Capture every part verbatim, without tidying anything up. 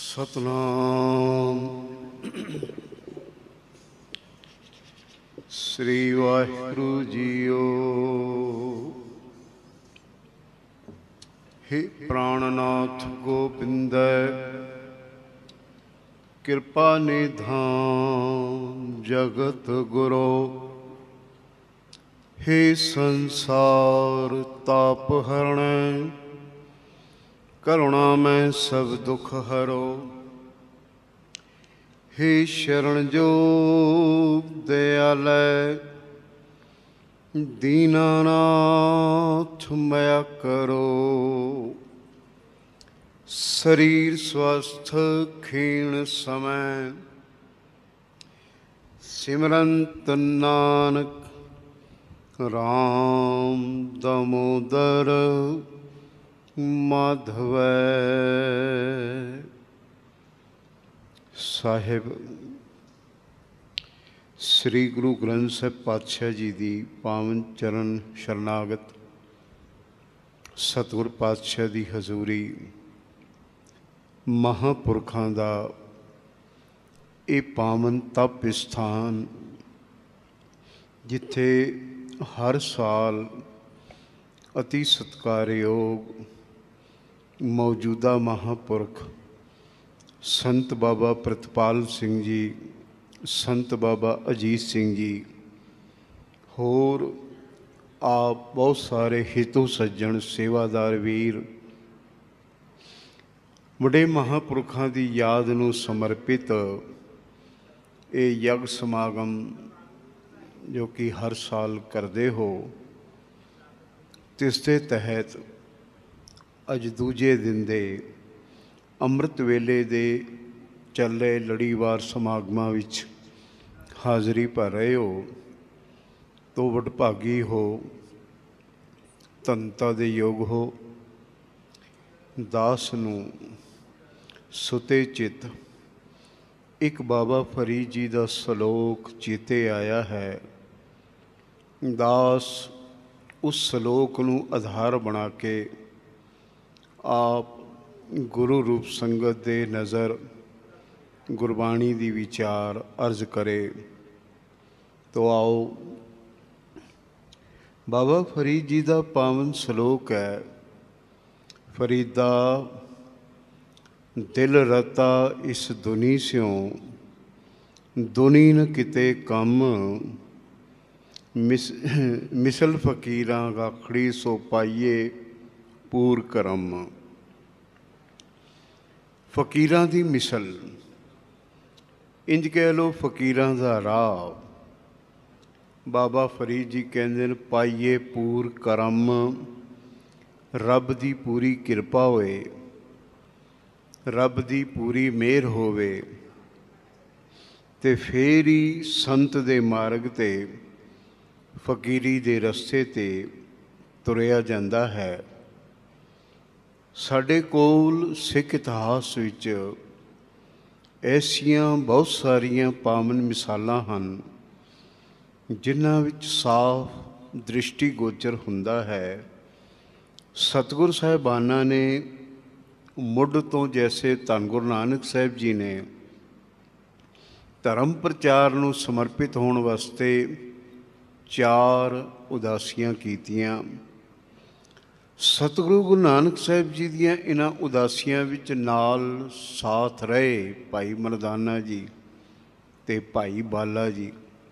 ਸਤਨਾਮ ਸ੍ਰੀ ਵਾਹਿਗੁਰੂ ਜੀਓ। हे प्राणनाथ गोबिंदै कृपा निधान जगत गुरो। हे संसार ताप हरण करुणा में सब दुख हरो। हे शरण जोग दयालय दीनानाथ मया करो। शरीर स्वस्थ क्षीण समय सिमरंत नानक राम दामोदर माधव साहिब। श्री गुरु ग्रंथ साहिब पातशाह जी की पावन चरण शरनागत सतगुर पातशाह की हजूरी महापुरखों का ये पावन तप स्थान जिथे हर साल अति सत्कारयोग मौजूदा महापुरख संत बाबा प्रितपाल सिंह जी, संत बाबा अजीत सिंह जी, होर आप बहुत सारे हितू सज्जन सेवादार वीर बड़े महापुरखों की याद नूं समर्पित ये यज्ञ समागम जो कि हर साल करते हो, तिसके तहत अज दूजे दिन दे अमृत वेले दे चल रहे लड़ीवार समागमां विच हाज़री भर रहे हो तो वडभागी हो, धनता दे योग हो। दास नूं सुते चित एक बाबा फरीद जी का सलोक चेते आया है। दास उस सलोक नूं आधार बना के आप गुरु रूप संगत दे नज़र गुरबाणी दी विचार अर्ज करे। तो आओ बाबा फरीद जी का पावन सलोक है। फरीदा दिल रता इस दुनी स्यों दुनी न किते कम मिस मिसल फकीरां गाखड़ी सो पाइए पूर करम। फकीरां दी मिसल इंज कह लो फकीरां दा राह। बाबा फरीद जी कहते हैं पाइए पूर करम, रब दी पूरी किरपा होए, रब दी पूरी मेहर होवे ते फिर ही संत दे मार्ग ते फकीरी दे रस्ते ते तुरिया जांदा है। साडे कोल सिख इतिहास विच ऐसियां बहुत सारियां पावन मिसालां हन जिन्हां विच साफ दृष्टिगोचर हुंदा है सतगुर साहिबाना ने मुढ़ तो जैसे धन गुरु नानक साहिब जी ने धर्म प्रचार नूं समर्पित होने वास्ते चार उदासियां कीतियां। सतगुरु गुरु नानक साहिब जी दियां इन्हां उदासियां विच नाल साथ रहे भाई मरदाना जी ते भाई बाला जी।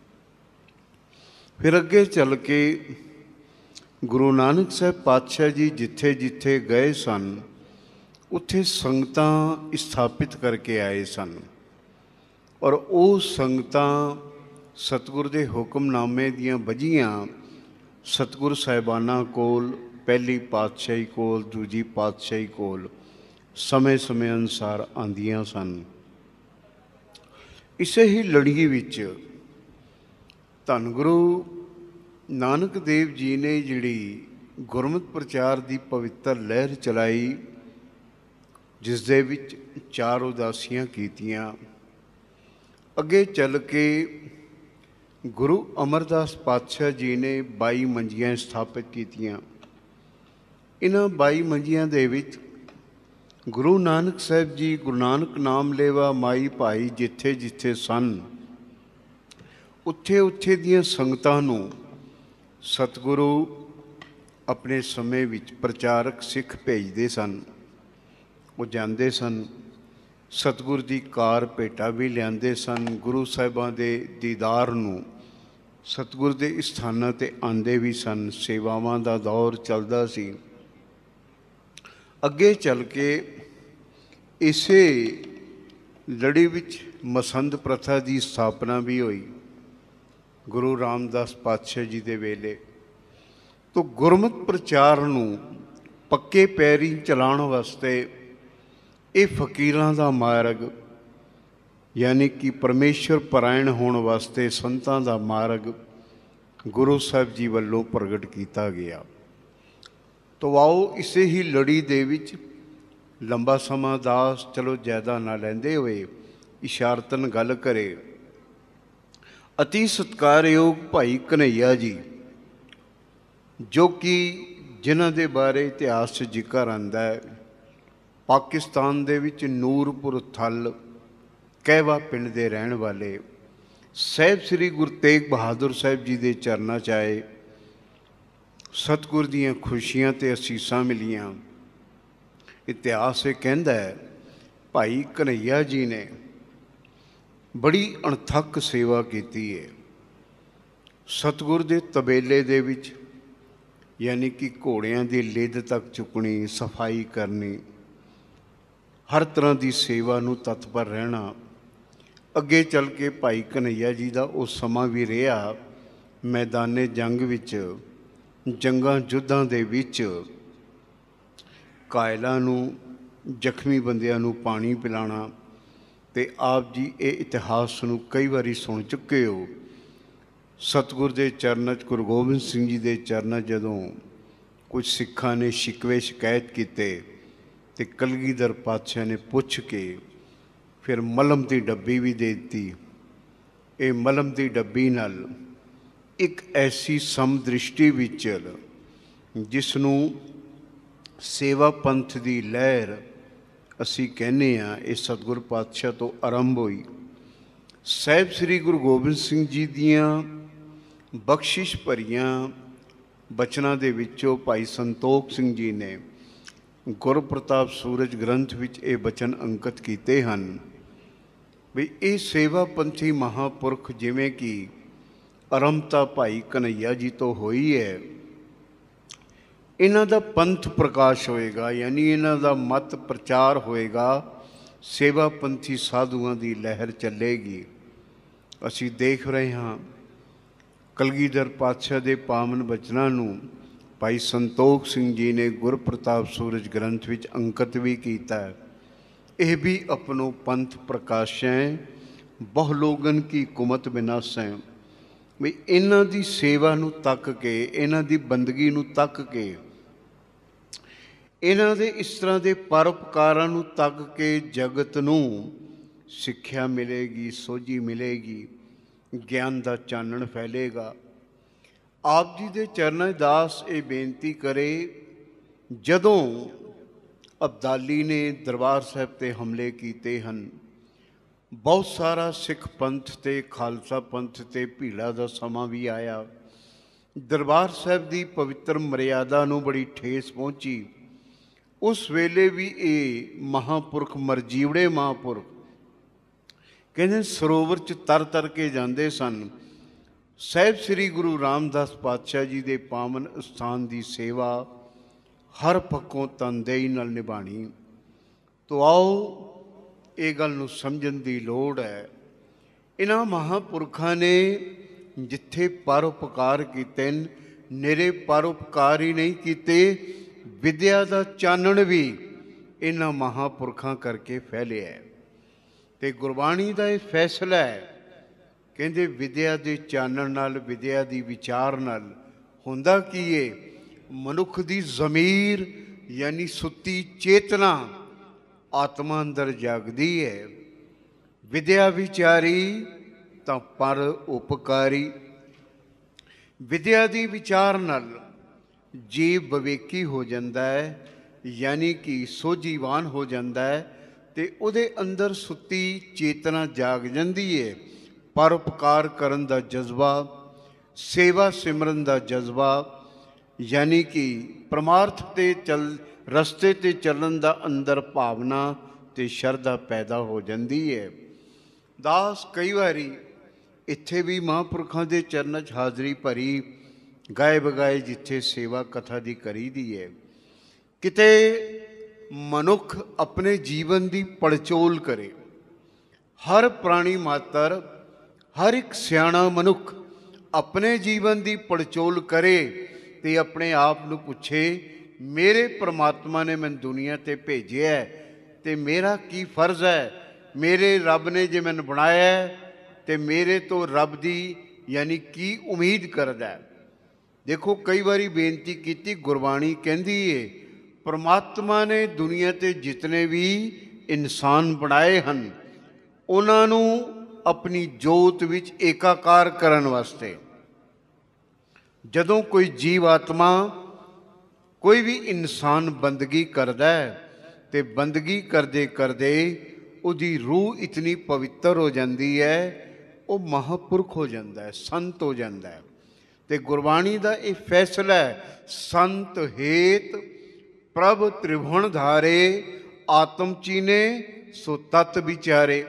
फिर अगे चल के गुरु नानक साहिब पातशाह जी जिथे जिथे गए सन उत्थे संगतां स्थापित करके आए सन और वो संगतां सतगुर दे हुक्मनामे दियां वजियां सतगुर साहिबाना कोल पहली पातशाही कोल दूजी पातशाही कोल समय समय अनुसार आंदियां सन। इसे ही लड़ी विच धन गुरु नानक देव जी ने जिहड़ी गुरमत प्रचार की पवित्र लहर चलाई जिस दे विच चार उदासियां कीतियां। अगे चल के गुरु अमरदास पातशाह जी ने बाई मंजियां स्थापित कीतियां। इन्हां बाई मंजियां दे विच ਗੁਰੂ ਨਾਨਕ ਸਾਹਿਬ ਜੀ ਗੁਰੂ ਨਾਨਕ ਨਾਮ ਲੇਵਾ ਮਾਈ ਭਾਈ ਜਿੱਥੇ ਜਿੱਥੇ ਸਨ, ਉੱਥੇ ਉੱਥੇ ਦੀਆਂ ਸੰਗਤਾਂ ਨੂੰ ਸਤਿਗੁਰੂ ਆਪਣੇ ਸਮੇਂ ਵਿੱਚ ਪ੍ਰਚਾਰਕ ਸਿੱਖ ਭੇਜਦੇ ਸਨ। ਉਹ ਜਾਂਦੇ ਸਨ, ਸਤਿਗੁਰ ਦੀ ਕਾਰ ਭੇਟਾ ਵੀ ਲਿਆਂਦੇ ਸਨ। ਗੁਰੂ ਸਾਹਿਬਾਂ ਦੇ ਦੀਦਾਰ ਨੂੰ ਸਤਿਗੁਰ ਦੇ ਸਥਾਨਾਂ 'ਤੇ ਆਉਂਦੇ ਵੀ ਸਨ। ਸੇਵਾਵਾਂ ਦਾ ਦੌਰ ਚੱਲਦਾ ਸੀ। ਅੱਗੇ ਚੱਲ ਕੇ ਇਸੇ ਲੜੀ ਵਿੱਚ ਮਸੰਦ ਪ੍ਰਥਾ ਦੀ ਸਥਾਪਨਾ ਵੀ ਹੋਈ ਗੁਰੂ ਰਾਮਦਾਸ ਪਾਤਸ਼ਾਹ ਜੀ ਦੇ ਵੇਲੇ। ਤੋਂ ਗੁਰਮਤਿ ਪ੍ਰਚਾਰ ਨੂੰ ਪੱਕੇ ਪੈਰੀਂ ਚਲਾਉਣ ਵਾਸਤੇ ਇਹ ਫਕੀਰਾਂ ਦਾ ਮਾਰਗ, ਯਾਨੀ ਕਿ ਪਰਮੇਸ਼ਰ ਪਰਾਇਣ ਹੋਣ ਵਾਸਤੇ ਸੰਤਾਂ ਦਾ ਮਾਰਗ ਗੁਰੂ ਸਾਹਿਬ ਜੀ ਵੱਲੋਂ ਪ੍ਰਗਟ ਕੀਤਾ ਗਿਆ। ਤੋ ਆਓ ਇਸੇ ਹੀ ਲੜੀ ਦੇ ਵਿੱਚ ਲੰਬਾ ਸਮਾਂ ਦਾਸ ਚਲੋ ਜ਼ਿਆਦਾ ਨਾ ਲੈਂਦੇ ਹੋਏ ਇਸ਼ਾਰਤਨ ਗੱਲ ਕਰੇ। ਅਤੀ ਸਤਿਕਾਰਯੋਗ ਭਾਈ ਕਨ੍ਹਈਆ ਜੀ, ਜੋ ਕਿ ਜਿਨ੍ਹਾਂ ਦੇ ਬਾਰੇ ਇਤਿਹਾਸ 'ਚ ਜ਼ਿਕਰ ਆਉਂਦਾ ਹੈ, ਪਾਕਿਸਤਾਨ ਦੇ ਵਿੱਚ ਨੂਰਪੁਰ ਥਲ ਕਹਿਵਾ ਪਿੰਡ ਦੇ ਰਹਿਣ ਵਾਲੇ ਸਾਹਿਬ ਸ੍ਰੀ ਗੁਰੂ ਤੇਗ ਬਹਾਦਰ ਸਾਹਿਬ ਜੀ ਦੇ ਚਰਨਾਂ 'ਚ ਆਏ। ਸਤਿਗੁਰ ਦੀਆਂ ਖੁਸ਼ੀਆਂ ਅਤੇ ਅਸੀਸਾਂ ਮਿਲੀਆਂ। ਇਤਿਹਾਸ ਇਹ ਕਹਿੰਦਾ ਹੈ ਭਾਈ ਕਨ੍ਹਈਆ ਜੀ ਨੇ ਬੜੀ ਅਣਥੱਕ ਸੇਵਾ ਕੀਤੀ ਹੈ। ਸਤਿਗੁਰ ਦੇ ਤਬੇਲੇ ਦੇ ਵਿੱਚ, ਯਾਨੀ ਕਿ ਘੋੜਿਆਂ ਦੀ ਲਿੱਦ ਤੱਕ ਚੁੱਕਣੀ, ਸਫਾਈ ਕਰਨੀ, ਹਰ ਤਰ੍ਹਾਂ ਦੀ ਸੇਵਾ ਨੂੰ ਤਤਪਰ ਰਹਿਣਾ। ਅੱਗੇ ਚੱਲ ਕੇ ਭਾਈ ਕਨ੍ਹਈਆ ਜੀ ਦਾ ਉਹ ਸਮਾਂ ਵੀ ਰਿਹਾ ਮੈਦਾਨੇ ਜੰਗ ਵਿੱਚ, ਜੰਗਾਂ ਯੁੱਧਾਂ ਦੇ ਵਿੱਚ ਕਾਇਲਾਂ ਨੂੰ, ਜ਼ਖਮੀ ਬੰਦਿਆਂ ਨੂੰ ਪਾਣੀ ਪਿਲਾਉਣਾ। ਅਤੇ ਆਪ ਜੀ ਇਹ ਇਤਿਹਾਸ ਨੂੰ ਕਈ ਵਾਰੀ ਸੁਣ ਚੁੱਕੇ ਹੋ। ਸਤਿਗੁਰ ਦੇ ਚਰਨਾਂ 'ਚ, ਗੁਰੂ ਗੋਬਿੰਦ ਸਿੰਘ ਜੀ ਦੇ ਚਰਨਾਂ 'ਚ ਜਦੋਂ ਕੁਝ ਸਿੱਖਾਂ ਨੇ ਸ਼ਿਕਵੇ ਸ਼ਿਕਾਇਤ ਕੀਤੇ ਅਤੇ ਕਲਗੀਧਰ ਪਾਤਸ਼ਾਹ ਨੇ ਪੁੱਛ ਕੇ ਫਿਰ ਮਲਮ ਦੀ ਡੱਬੀ ਵੀ ਦੇ ਦਿੱਤੀ। ਇਹ ਮਲਮ ਦੀ ਡੱਬੀ ਨਾਲ ਇੱਕ ਐਸੀ ਸਮਦ੍ਰਿਸ਼ਟੀ ਵਿੱਚ ਜਿਸ ਨੂੰ ਸੇਵਾ ਪੰਥ ਦੀ ਲਹਿਰ ਅਸੀਂ ਕਹਿੰਦੇ ਹਾਂ, ਇਹ ਸਤਿਗੁਰ ਪਾਤਸ਼ਾਹ ਤੋਂ ਆਰੰਭ ਹੋਈ। ਸਾਹਿਬ ਸ੍ਰੀ ਗੁਰੂ ਗੋਬਿੰਦ ਸਿੰਘ ਜੀ ਦੀਆਂ ਬਖਸ਼ਿਸ਼ ਭਰੀਆਂ ਬਚਨਾਂ ਦੇ ਵਿੱਚੋਂ ਭਾਈ ਸੰਤੋਖ ਸਿੰਘ ਜੀ ਨੇ ਗੁਰਪ੍ਰਤਾਪ ਸੂਰਜ ਗ੍ਰੰਥ ਵਿੱਚ ਇਹ ਬਚਨ ਅੰਕਿਤ ਕੀਤੇ ਹਨ ਵੀ ਇਹ ਸੇਵਾ ਪੰਥੀ ਮਹਾਂਪੁਰਖ ਜਿਵੇਂ ਕਿ ਆਰੰਭਤਾ ਭਾਈ ਕਨ੍ਹਈਆ ਜੀ ਤੋਂ ਹੋਈ ਹੈ, ਇਹਨਾਂ ਦਾ ਪੰਥ ਪ੍ਰਕਾਸ਼ ਹੋਏਗਾ, ਯਾਨੀ ਇਹਨਾਂ ਦਾ ਮਤ ਪ੍ਰਚਾਰ ਹੋਏਗਾ, ਸੇਵਾ ਪੰਥੀ ਸਾਧੂਆਂ ਦੀ ਲਹਿਰ ਚੱਲੇਗੀ। ਅਸੀਂ ਦੇਖ ਰਹੇ ਹਾਂ ਕਲਗੀਧਰ ਪਾਤਸ਼ਾਹ ਦੇ ਪਾਵਨ ਬਚਨਾਂ ਨੂੰ ਭਾਈ ਸੰਤੋਖ ਸਿੰਘ ਜੀ ਨੇ ਗੁਰਪ੍ਰਤਾਪ ਸੂਰਜ ਗ੍ਰੰਥ ਵਿੱਚ ਅੰਕਿਤ ਵੀ ਕੀਤਾ ਹੈ। ਇਹ ਵੀ ਆਪਣੋ ਪੰਥ ਪ੍ਰਕਾਸ਼ੈ ਬਹੁ ਲੋਗਨ ਕੀ ਕੁਮਤ ਵਿਨਾਸ਼ੈ। ਵੀ ਇਹਨਾਂ ਦੀ ਸੇਵਾ ਨੂੰ ਤੱਕ ਕੇ, ਇਹਨਾਂ ਦੀ ਬੰਦਗੀ ਨੂੰ ਤੱਕ ਕੇ, ਇਹਨਾਂ ਦੇ ਇਸ ਤਰ੍ਹਾਂ ਦੇ ਪਰਉਪਕਾਰਾਂ ਨੂੰ ਤੱਕ ਕੇ ਜਗਤ ਨੂੰ ਸਿੱਖਿਆ ਮਿਲੇਗੀ, ਸੋਝੀ ਮਿਲੇਗੀ, ਗਿਆਨ ਦਾ ਚਾਨਣ ਫੈਲੇਗਾ। ਆਪ ਜੀ ਦੇ ਚਰਨਾਂ 'ਚ ਦਾਸ ਇਹ ਬੇਨਤੀ ਕਰੇ, ਜਦੋਂ ਅਬਦਾਲੀ ਨੇ ਦਰਬਾਰ ਸਾਹਿਬ 'ਤੇ ਹਮਲੇ ਕੀਤੇ ਹਨ, ਬਹੁਤ ਸਾਰਾ ਸਿੱਖ ਪੰਥ ਅਤੇ ਖਾਲਸਾ ਪੰਥ 'ਤੇ ਭੀੜਾ ਦਾ ਸਮਾਂ ਵੀ ਆਇਆ। ਦਰਬਾਰ ਸਾਹਿਬ ਦੀ ਪਵਿੱਤਰ ਮਰਿਆਦਾ ਨੂੰ ਬੜੀ ਠੇਸ ਪਹੁੰਚੀ। ਉਸ ਵੇਲੇ ਵੀ ਇਹ ਮਹਾਂਪੁਰਖ, ਮਰਜੀਵੜੇ ਮਹਾਂਪੁਰਖ ਕਹਿੰਦੇ ਸਰੋਵਰ 'ਚ ਤਰ ਤਰ ਕੇ ਜਾਂਦੇ ਸਨ। ਸਾਹਿਬ ਸ੍ਰੀ ਗੁਰੂ ਰਾਮਦਾਸ ਪਾਤਸ਼ਾਹ ਜੀ ਦੇ ਪਾਵਨ ਸਥਾਨ ਦੀ ਸੇਵਾ ਹਰ ਪੱਖੋਂ ਤਨਦੇਹੀ ਨਾਲ ਨਿਭਾਉਣੀ। ਤੋ ਆਓ ਇਹ ਗੱਲ ਨੂੰ ਸਮਝਣ ਦੀ ਲੋੜ ਹੈ। ਇਹਨਾਂ ਮਹਾਂਪੁਰਖਾਂ ਨੇ ਜਿੱਥੇ ਪਰਉਪਕਾਰ ਕੀਤੇ, ਨਿਰੇ ਪਰਉਪਕਾਰ ਹੀ ਨਹੀਂ ਕੀਤੇ, ਵਿਦਿਆ ਦਾ ਚਾਨਣ ਵੀ ਇਹਨਾਂ ਮਹਾਂਪੁਰਖਾਂ ਕਰਕੇ ਫੈਲਿਆ ਹੈ। ਅਤੇ ਗੁਰਬਾਣੀ ਦਾ ਇਹ ਫੈਸਲਾ ਹੈ, ਕਹਿੰਦੇ ਵਿਦਿਆ ਦੇ ਚਾਨਣ ਨਾਲ, ਵਿਦਿਆ ਦੀ ਵਿਚਾਰ ਨਾਲ ਹੁੰਦਾ ਕੀ ਹੈ, ਮਨੁੱਖ ਦੀ ਜ਼ਮੀਰ ਯਾਨੀ ਸੁੱਤੀ ਚੇਤਨਾ ਆਤਮਾ ਅੰਦਰ ਜਾਗਦੀ ਹੈ। ਵਿਦਿਆ ਵਿਚਾਰੀ ਤਾਂ ਪਰ ਉਪਕਾਰੀ। ਵਿਦਿਆ ਦੀ ਵਿਚਾਰ ਨਾਲ ਜੀਵ ਵਿਵੇਕੀ ਹੋ ਜਾਂਦਾ ਹੈ, यानी कि सोझीवान हो जाता है, तो उहदे अंदर सुती चेतना जाग जाती है। परोपकार करन दा जज्बा, सेवा सिमरन दा जज्बा, यानी कि परमार्थ ते चल रस्ते ते चलन दा अंदर भावना ते शरधा पैदा हो जाती है। दास कई बारी इत्थे भी महापुरखों के चरणों च हाज़री भरी, गाए बगाए जिथे सेवा कथा की करी दी है। किते मनुख अपने जीवन की पड़चोल करे, हर प्राणी मात्र, हर एक सियाणा मनुख अपने जीवन की पड़चोल करे ते अपने आप नू पुछे, मेरे परमात्मा ने मैं दुनिया ते भेजिया है ते मेरा की फर्ज है, मेरे रब ने जे मैनू बनाया है ते मेरे तो रब दी यानी की उम्मीद करदा है। देखो कई बारी बेनती की, गुरबाणी कहती है परमात्मा ने दुनिया ते जितने भी इंसान बनाए हैं उन्होंने अपनी जोत विच एकाकार करन वास्ते, जदों कोई जीव आत्मा कोई भी इंसान बंदगी करदा है तो बंदगी करदे करदे उहदी रूह इतनी पवित्र हो जाती है, वो महापुरख हो जाता है, संत हो जाता है। तो गुरबाणी का यह फैसला है, संत हेत प्रभ त्रिभुवन धारे, आत्म चीने सो तत् विचारे।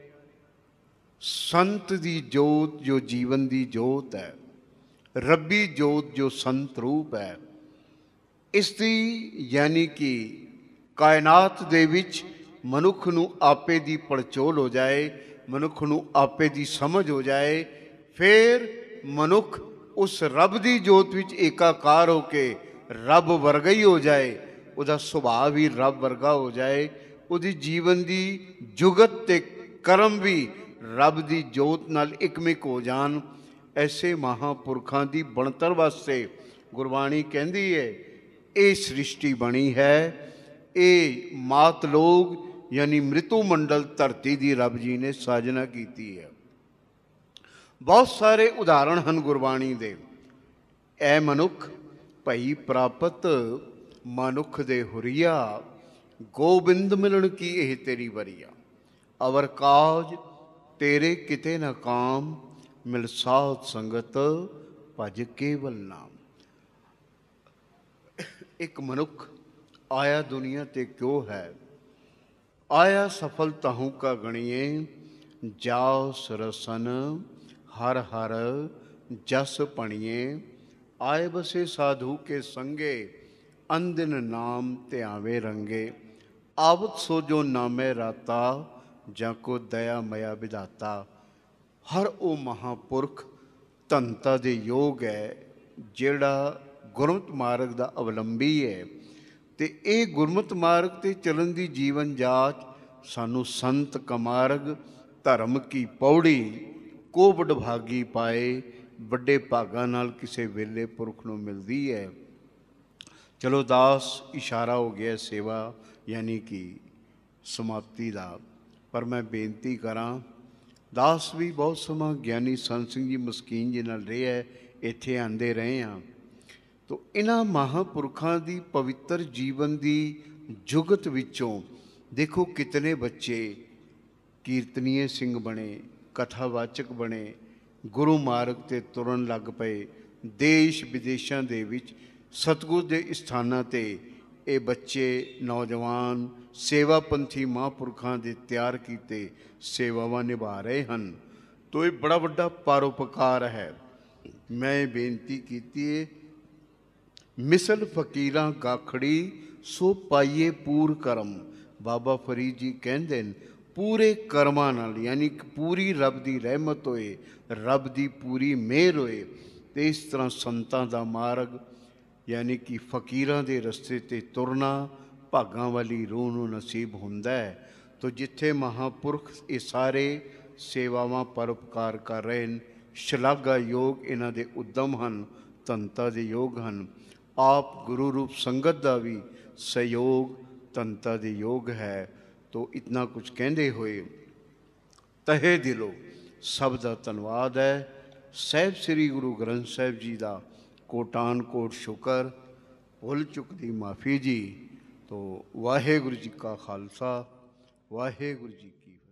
संत दी जोत जो जीवन दी जोत है, रब्बी जोत जो संत रूप है, इसकी यानी कि कायनात दे विच मनुख नू आपे दी पड़चोल हो जाए, मनुख नू आपे दी समझ हो जाए, फिर मनुख उस रब दी जोत विच एकाकार होके रब वर्गा ही हो जाए, उहदा सुभाव भी रब वर्गा हो जाए, उहदी जीवन दी जुगत ते कर्म भी रब दी जोत नाल इकमिक हो जान। ऐसे महापुरखों की बनतर वास्ते गुरबाणी कहती है, ये सृष्टि बनी है, ये मात लोग यानी मृत्यु मंडल धरती की रब जी ने साजना की है। बहुत सारे उदाहरण हैं गुरबाणी दे। ऐ मनुख भई प्रापत मनुख दे हुरिया, गोबिंद मिलन की यह तेरी वरिया, अवर काज तेरे किते न काम, मिल साध संगत भज केवल नाम। एक मनुख आया दुनिया ते क्यों है, आया सफल तहु का गणिए, जाओ सरसन हर हर जस पणिए, आए बसे साधु के संगे, अंदिन नाम त्यावे रंगे, आवत सो जो नामे राता, जाको दया मया विधाता। हर वो महापुरख धनता दे योग है जिहड़ा गुरमत मार्ग का अवलंबी है, तो ये गुरमत मार्ग ते चलन की जीवन जाच सानू संत कमार्ग धर्म की पौड़ी को वडभागी पाए, बड़े भागां नाल किसे वेले पुरख नूं मिलदी है। चलो दास इशारा हो गया सेवा यानी कि समाप्ति का, पर मैं बेनती करा, दास भी बहुत समा ज्ञानी संत सिंह जी मस्कीन जी नाल रहे है, इत्थे आंदे रहे हैं, तो इन्हां महापुरखों की पवित्र जीवन की जुगत विचों देखो कितने बच्चे कीर्तनीय सिंह बने, कथावाचक बने, गुरु मार्ग ते तुरन लग पे, देश विदेशों दे विच सतगुर के स्थानों ते ये बच्चे नौजवान सेवापंथी महापुरखों के तैयार किए सेवावां निभा रहे हैं। तो ये बड़ा वड्डा परोपकार है। मैं बेनती की है, मिसल फकीरां गाखड़ी सो पाइए पूर करम। बाबा फरीद जी कहते हैं पूरे कर्मां नाल यानी कि पूरी रब की रहमत होए, रब की पूरी मेहर होए, तो इस तरह संतां दा मार्ग यानी कि फकीरां दे रस्ते ते तुरना भागां वाली रूह नूं नसीब हुंदा है। तो जिथे महापुरख ये सारे सेवावां परोपकार कर रहे हैं, शलाघा योग इन्हां दे उद्यम हैं, धनता दे योग हैं। आप गुरु रूप संगत का भी सहयोग धनता दे योग है। तो इतना कुछ कहते हुए तहे दिलों सब का धन्यवाद है। साहिब श्री गुरु ग्रंथ साहिब जी का कोटान कोट शुकर, भुल चुक दी माफ़ी जी। ਤੋ ਵਾਹਿਗੁਰੂ ਜੀ ਕਾ ਖਾਲਸਾ ਵਾਹਿਗੁਰੂ ਜੀ ਕੀ ਫਤਿਹ।